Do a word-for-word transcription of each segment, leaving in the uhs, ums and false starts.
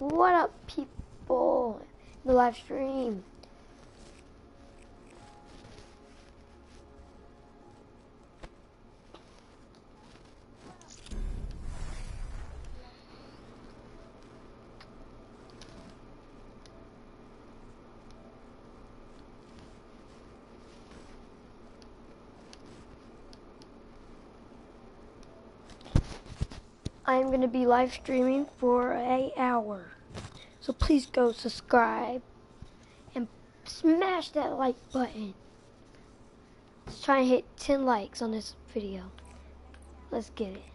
What up, people? The live stream. I'm going to be live streaming for an hour. So please go subscribe and smash that like button. Let's try and hit ten likes on this video. Let's get it.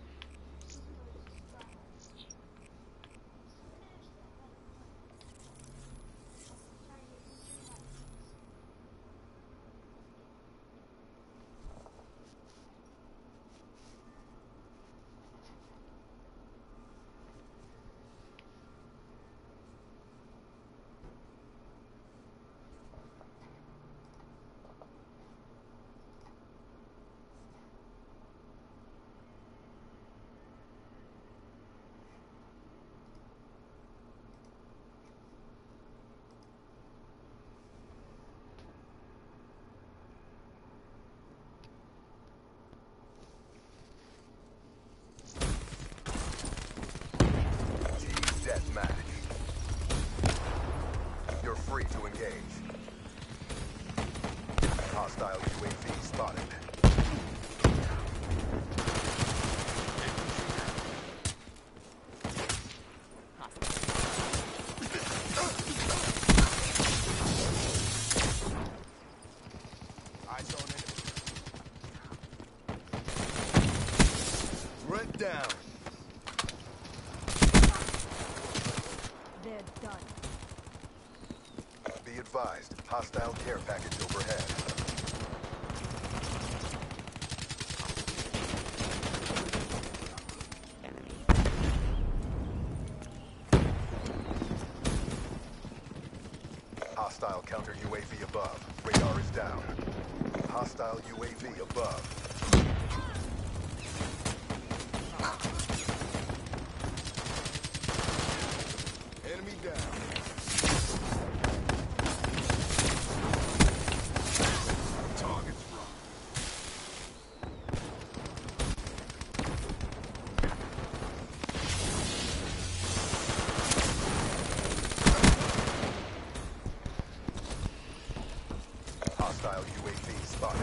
You're free to engage. Hostile U A V spotted. Eyes on it. Threat down. They're done. Be advised, hostile care package overhead. Hostile counter U A V above. Radar is down. Hostile U A V above. Enemy down. Target's wrong. Hostile U A V spotted.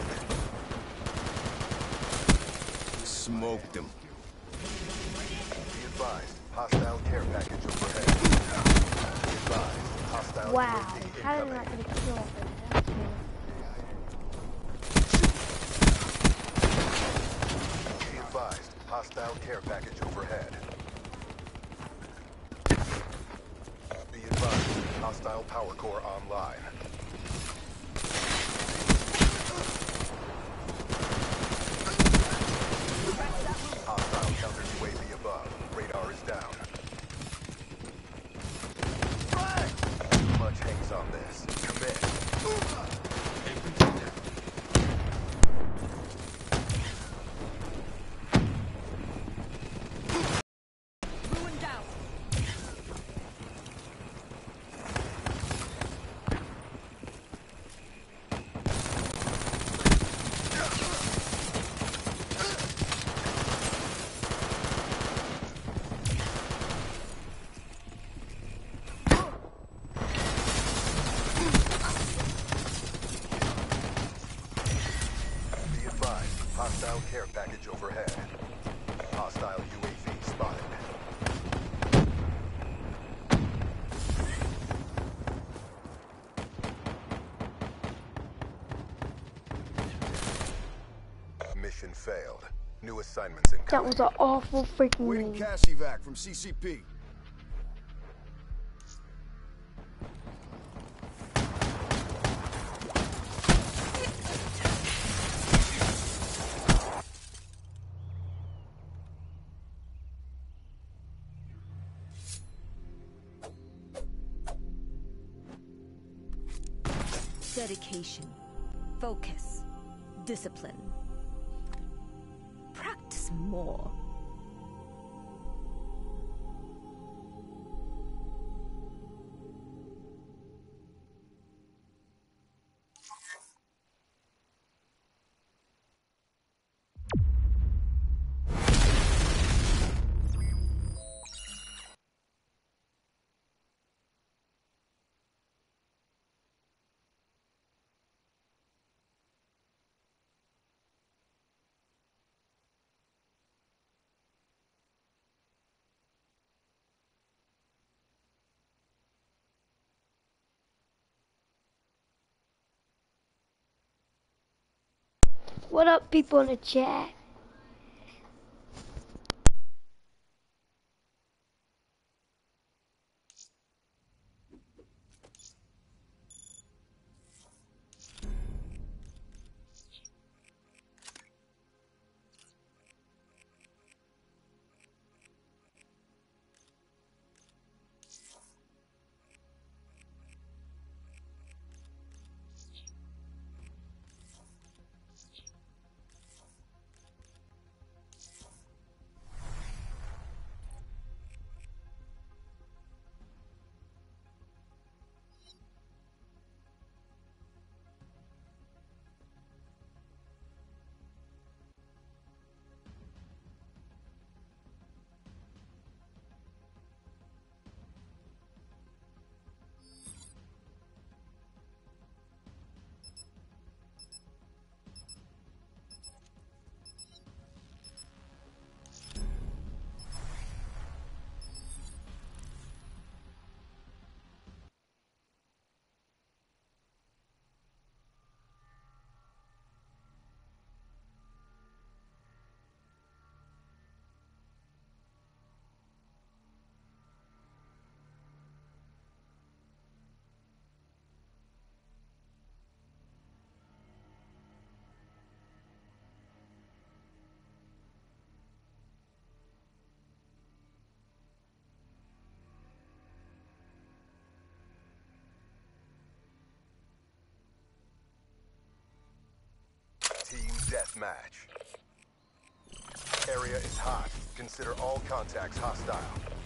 Smoked him. Be advised, hostile care package overhead. Be advised, hostile Wow, U A V how did I incoming. not get a kill off of that? Be advised, hostile care package overhead. Be advised, hostile power core online. Hostile counter U A V above. Radar is down. Too much hangs on this. Commit. Ruin down. Be advised, hostile care package overhead. Hostile U A V spotted. Mission failed. New assignments That incoming. was an awful freaking Waiting name. cash evac from C C P. Dedication, focus, discipline. Practice more. What up, people in the chat? Team deathmatch. Area is hot. Consider all contacts hostile.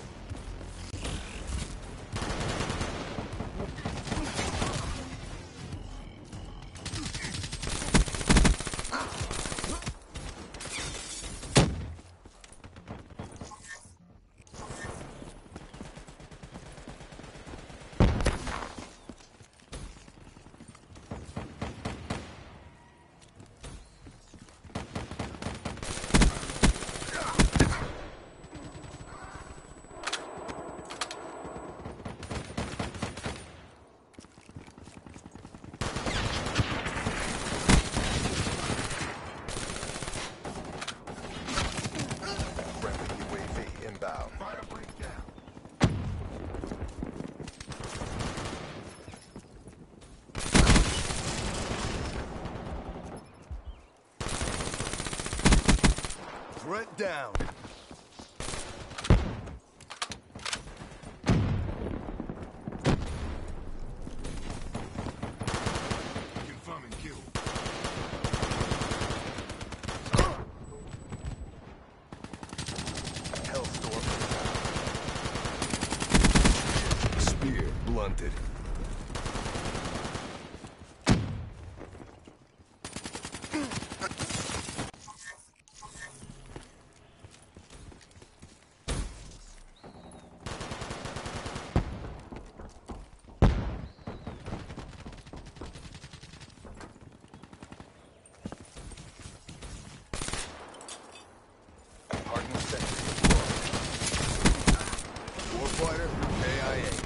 Threat down. Confirming kill. Hellstorm. Spear blunted. Warfighter, A I A.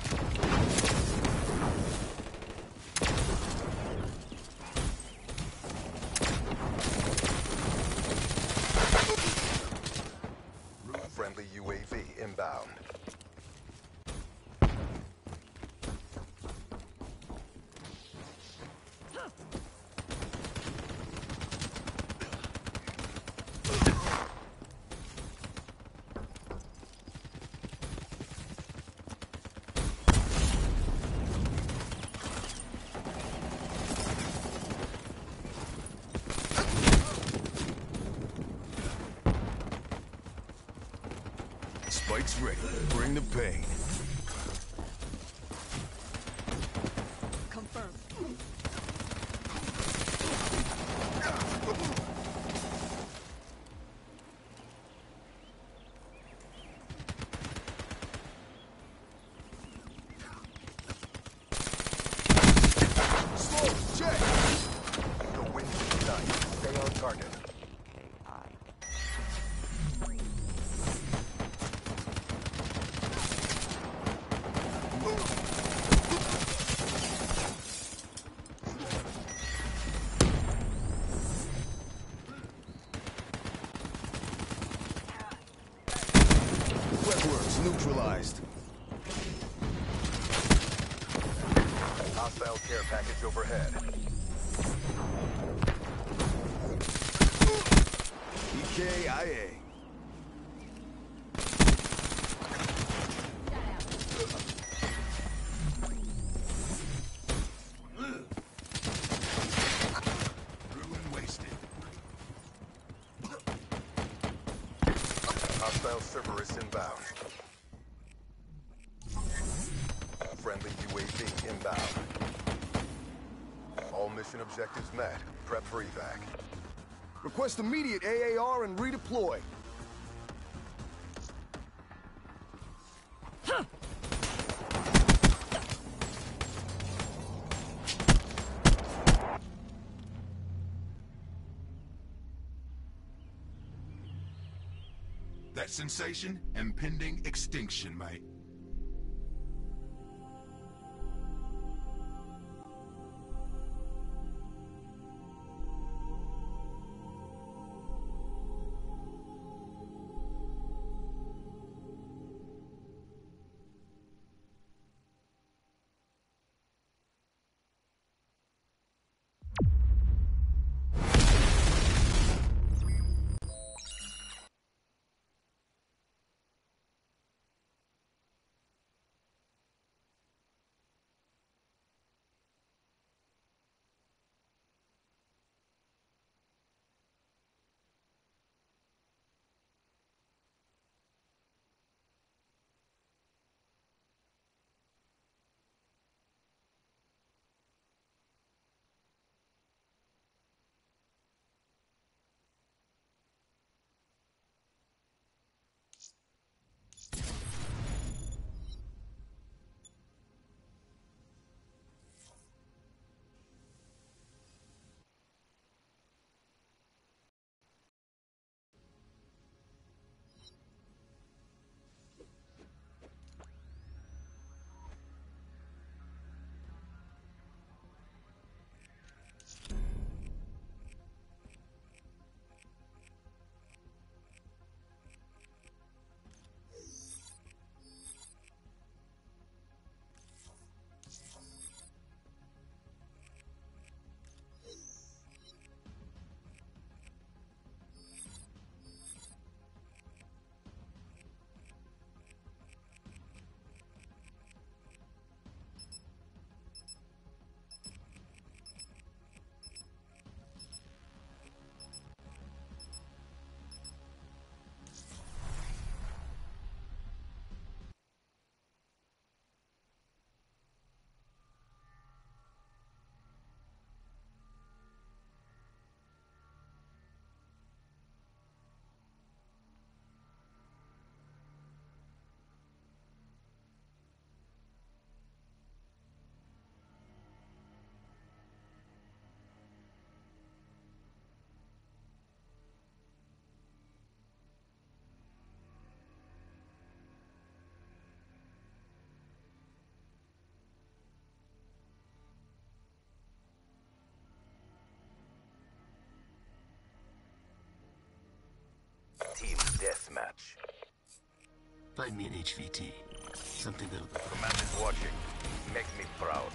Friendly U A V inbound. Spike's ready. Bring the pain. Confirmed. Slow, check. The wind is nice. Stay on target. Earthworks neutralized. Hostile care package overhead. E K I A. Hostile Cerberus inbound. Friendly U A V inbound. All mission objectives met. Prep for evac. Request immediate A A R and redeploy. That sensation, impending extinction, mate. Team deathmatch. Find me an H V T. Something that'll go. Command is watching. Make me proud.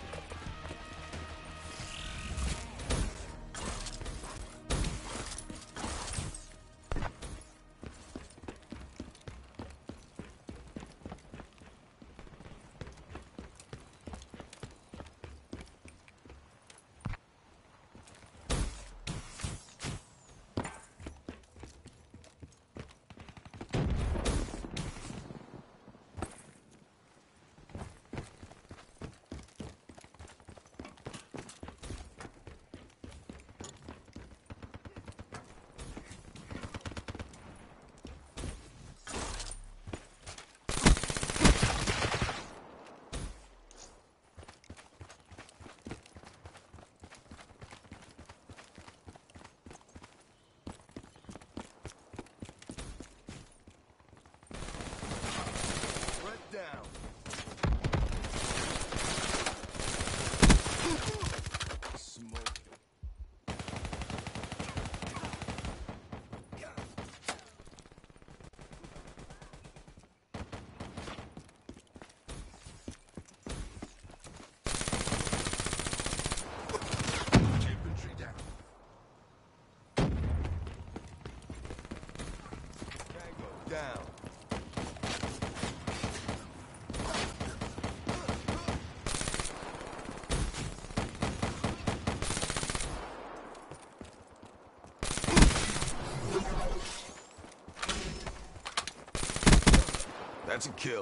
That's a kill.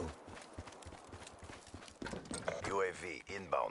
U A V inbound.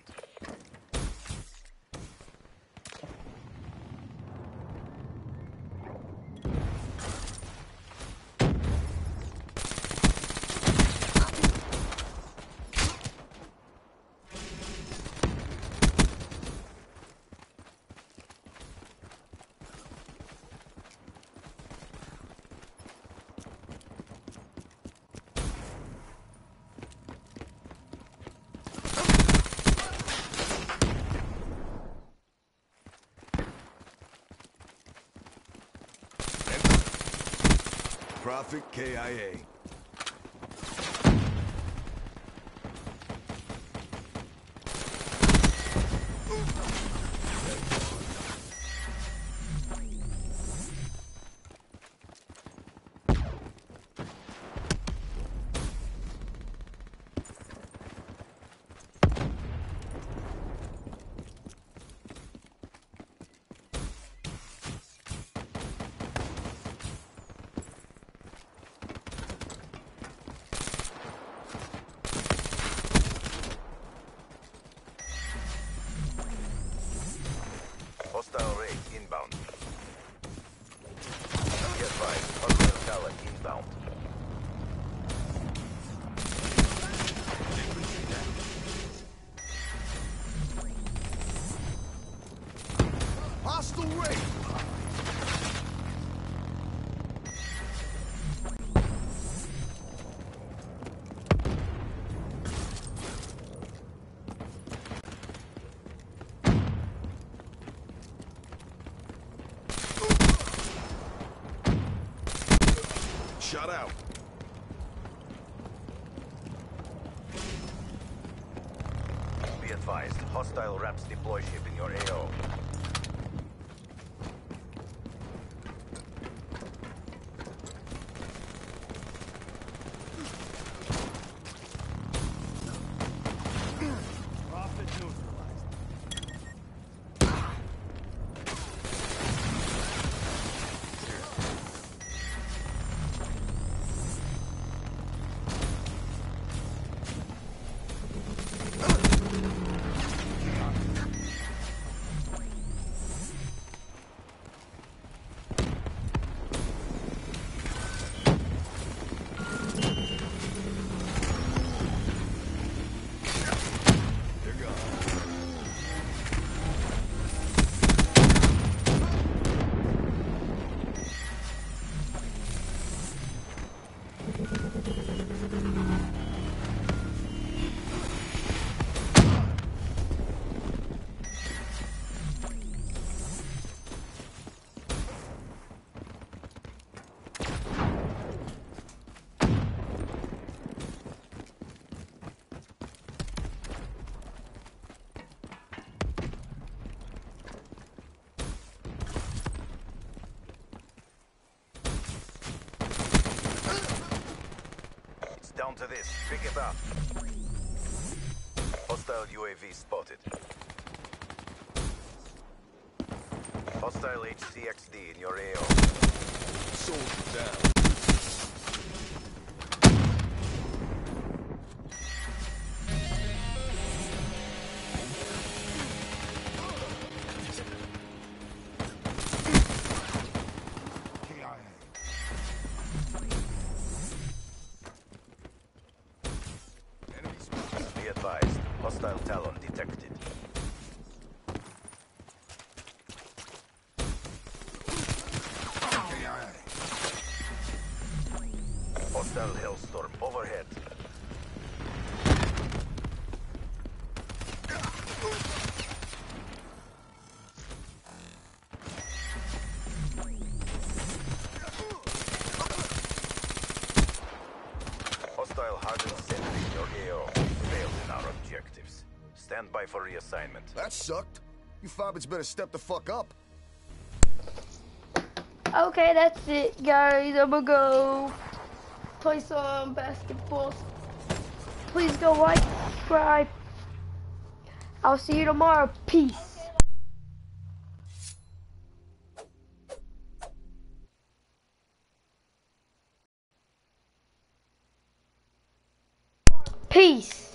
Prophet K I A. Hostile raid inbound. Be advised, hostile talent inbound. Hostile raid! Shut out. Be advised, hostile raps deploy ship in your A O. Down to this. Pick it up. Hostile U A V spotted. Hostile H C X D in your A O. Soldier down. Be advised. Hostile Talon detected. Hostile Hellstorm overhead. Hostile hardened sentry in your A O. Failed in our objectives. Stand by for reassignment. That sucked. You fobbits better step the fuck up. Okay, that's it, guys. I'm gonna go play some basketball. Please go like, subscribe. I'll see you tomorrow. Peace. Peace.